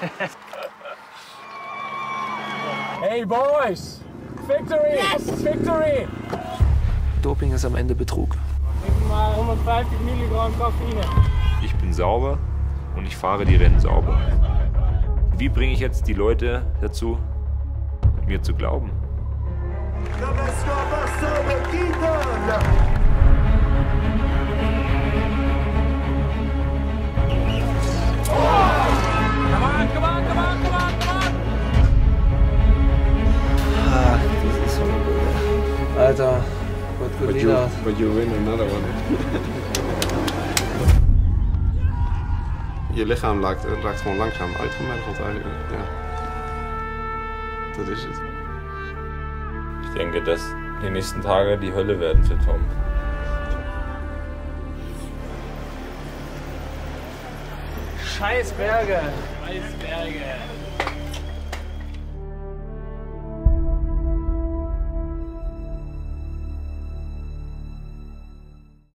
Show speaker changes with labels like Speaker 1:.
Speaker 1: Hey Boys! Victory! Yes! Victory!
Speaker 2: Doping ist am Ende Betrug.
Speaker 1: Trink mal 150 Milligramm Koffein.
Speaker 3: Ich bin sauber und ich fahre die Rennen sauber. Wie bringe ich jetzt die Leute dazu, mir zu glauben?
Speaker 2: Das ist so gut. Alter, what good leader.
Speaker 4: But you win another one. Je lichaam raakt gewoon langzaam uitgemergeld eigenlijk. Ja. Dat is het.
Speaker 3: Ich denke, dass die nächsten Tage die Hölle werden für Tom.
Speaker 1: Scheiß Berge! Scheiß Berge!